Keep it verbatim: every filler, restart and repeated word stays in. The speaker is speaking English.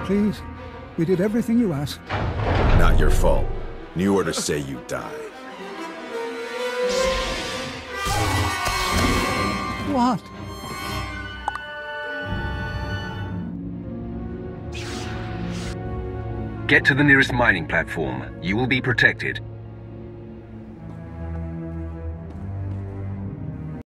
Please. We did everything you asked. Not your fault. New orders say you die. What? Get to the nearest mining platform. You will be protected.